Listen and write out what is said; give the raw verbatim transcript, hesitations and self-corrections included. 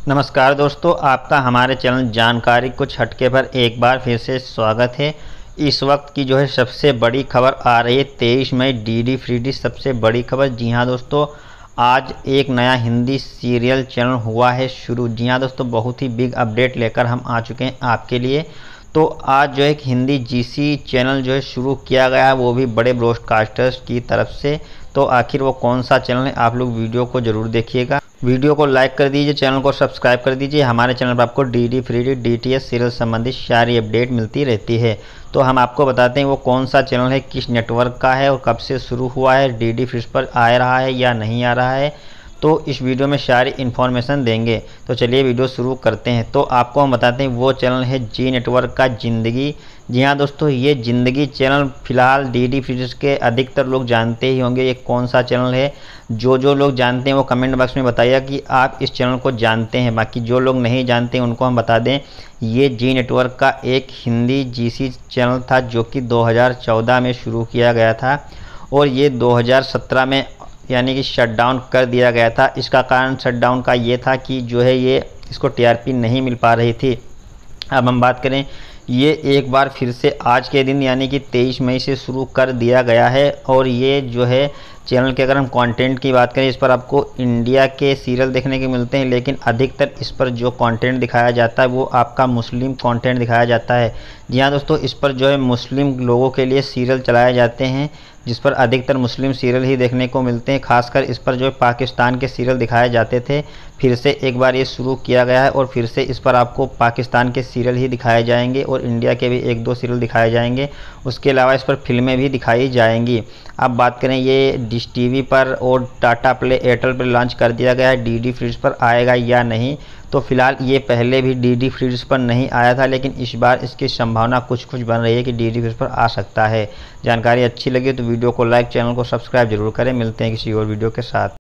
नमस्कार दोस्तों, आपका हमारे चैनल जानकारी कुछ हटके पर एक बार फिर से स्वागत है। इस वक्त की जो है सबसे बड़ी खबर आ रही है तेईस मई डीडी फ्री डिश सबसे बड़ी खबर। जी हाँ दोस्तों, आज एक नया हिंदी सीरियल चैनल हुआ है शुरू। जी हाँ दोस्तों, बहुत ही बिग अपडेट लेकर हम आ चुके हैं आपके लिए। तो आज जो एक हिंदी जीसी चैनल जो है शुरू किया गया है, वो भी बड़े ब्रॉडकास्टर्स की तरफ से। तो आखिर वो कौन सा चैनल है, आप लोग वीडियो को ज़रूर देखिएगा। वीडियो को लाइक कर दीजिए, चैनल को सब्सक्राइब कर दीजिए। हमारे चैनल पर आपको D D free D D T H serial संबंधित सारी अपडेट मिलती रहती है। तो हम आपको बताते हैं वो कौन सा चैनल है, किस नेटवर्क का है और कब से शुरू हुआ है, डी डी फ्री पर आ रहा है या नहीं आ रहा है। तो इस वीडियो में सारी इन्फॉर्मेशन देंगे। तो चलिए वीडियो शुरू करते हैं। तो आपको हम बताते हैं वो चैनल है जी नेटवर्क का ज़िंदगी। जी हाँ दोस्तों, ये ज़िंदगी चैनल फ़िलहाल डी डी फ्री के अधिकतर लोग जानते ही होंगे ये कौन सा चैनल है। जो जो लोग जानते हैं वो कमेंट बॉक्स में बताइए कि आप इस चैनल को जानते हैं। बाकी जो लोग नहीं जानते उनको हम बता दें, ये जी नेटवर्क का एक हिंदी जीसी चैनल था जो कि दो हज़ार चौदह में शुरू किया गया था और ये दो हज़ार सत्रह में यानी कि शट डाउन कर दिया गया था। इसका कारण शट डाउन का ये था कि जो है ये इसको टी आर पी नहीं मिल पा रही थी। अब हम बात करें, ये एक बार फिर से आज के दिन यानी कि तेईस मई से शुरू कर दिया गया है। और ये जो है चैनल के अगर हम कंटेंट की बात करें, इस पर आपको इंडिया के सीरियल देखने के मिलते हैं, लेकिन अधिकतर इस पर जो कंटेंट दिखाया जाता है वो आपका मुस्लिम कंटेंट दिखाया जाता है। जी हाँ दोस्तों, इस पर जो है मुस्लिम लोगों के लिए सीरियल चलाए जाते हैं, जिस पर अधिकतर मुस्लिम सीरियल ही देखने को मिलते हैं। खासकर इस पर जो है पाकिस्तान के सीरियल दिखाए जाते थे, फिर से एक बार ये शुरू किया गया है और फिर से इस पर आपको पाकिस्तान के सीरियल ही दिखाए जाएंगे और इंडिया के भी एक दो सीरियल दिखाए जाएंगे। उसके अलावा इस पर फिल्में भी दिखाई जाएंगी। अब बात करें, ये डिश टीवी पर और टाटा प्ले एयरटेल पर लॉन्च कर दिया गया है। डी डी फ्री पर आएगा या नहीं, तो फिलहाल ये पहले भी डी डी फ्री पर नहीं आया था, लेकिन इस बार इसकी संभावना कुछ कुछ बन रही है कि डी डी फ्री पर आ सकता है। जानकारी अच्छी लगी तो वीडियो को लाइक, चैनल को सब्सक्राइब जरूर करें। मिलते हैं किसी और वीडियो के साथ।